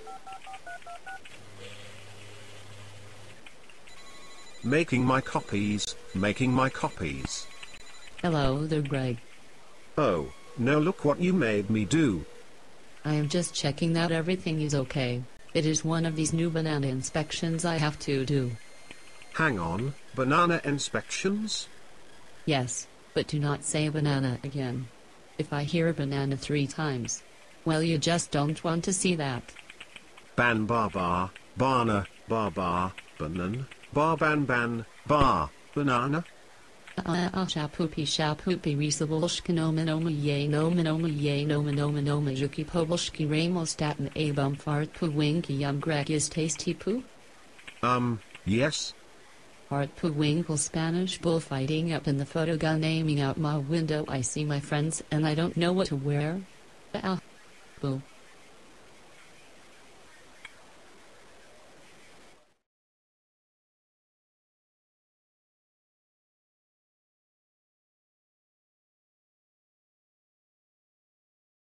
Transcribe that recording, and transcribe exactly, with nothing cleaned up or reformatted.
Making my copies, making my copies. Hello there, Greg. Oh, no, look what you made me do. I am just checking that everything is okay. It is one of these new banana inspections I have to do. Hang on, banana inspections? Yes, but do not say banana again. If I hear banana three times, well, you just don't want to see that. Ban bar bar, bana, bar bar, banan, bar ban ban, bar, banana? Ah ah shapoopy shapoopy resabolshka noma noma ye noma noma ye noma noma noma yuki pobolshki ramostatin a bum fart poo winky yum greg is tasty poo? Um, yes? Fart poo winkle Spanish bullfighting up in the photo gun aiming out my window. I see my friends and I don't know what to wear. Ah. Boo.